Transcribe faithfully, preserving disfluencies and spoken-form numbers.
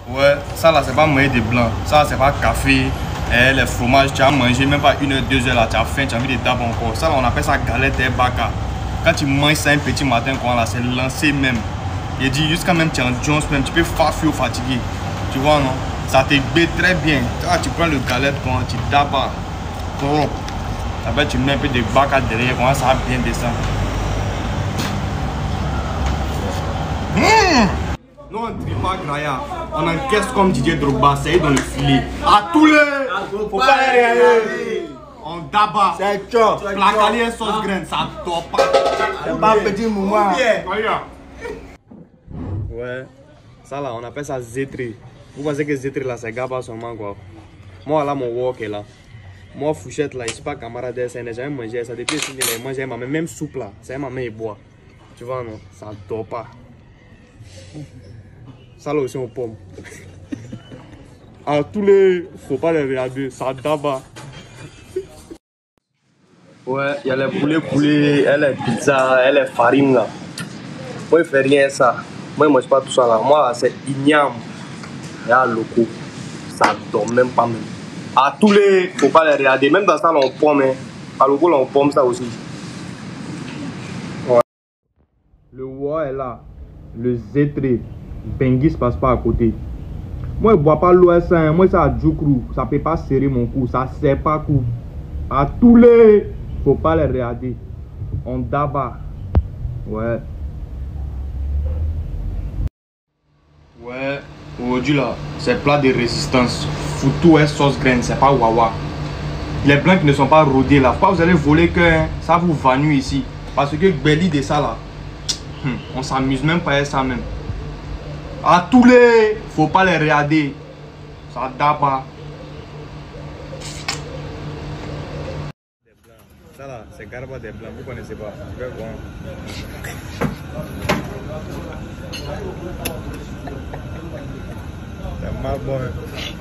Ouais, ça là c'est pas manger des blancs, ça c'est pas café, eh, les fromages, tu as mangé même pas une heure, deux heures là, tu as faim, tu as envie de taper encore. Ça là on appelle ça galette et baka. Quand tu manges ça un petit matin, quoi, là, c'est lancé même. Il dit jusqu'à même tu es en Jones même, tu peux faire fou fatigué. Tu vois non? Ça te bé très bien. Quand tu prends le galette, quoi, tu tapes. Oh. Après tu mets un peu de baka derrière, quoi, ça va bien descendre. Mmh. Non, on ne trie pas Graya. On encaisse comme Didier Drogba, c'est dans le filet. À tous les. Faut pas les regarder. On daba. C'est chaud. La calière sauce graine, ça dort pas. C'est pas un petit moment. Ouais. Ça là, on appelle ça zétré. Vous pensez que zétré là, c'est gaba seulement quoi. Moi là, mon wok est là. Moi, Fouchette là, je suis pas camarade, ça n'a jamais mangé. Ça depuis qu'il a mangé ma même soupe là. C'est ma main et bois. Tu vois non, ça dort pas. Ça là aussi aux pommes. À tous les, faut pas les regarder, ça daba. Ouais, il y a les poulets poulets, elle est pizza, elle est farine là. Moi je fais rien ça. Moi je mange pas tout ça là. Moi c'est igname. Il y a loco. Ça dort même pas même. À tous les, faut pas les regarder. Même dans ça là on pomme. Hein. À loco là on pomme ça aussi. Ouais. Le roi est là. Le zétré. Benguis passe pas à côté. Moi je bois pas l'O S un. Moi ça a djoukru. Ça peut pas serrer mon cou. Ça serre pas cou. À tous les, faut pas les regarder. On daba. Ouais. Ouais. Aujourd'hui là, c'est plat de résistance. Foutou et sauce graine, c'est pas wawa. Les blancs qui ne sont pas rodés là, pas vous allez voler que hein, ça vous vanue ici. Parce que belly de ça là, hum, on s'amuse même pas avec ça même. À tous les, faut pas les regarder. Ça daba. Ça là, c'est garba des blancs, vous connaissez pas. Je vais voir. C'est mal bon.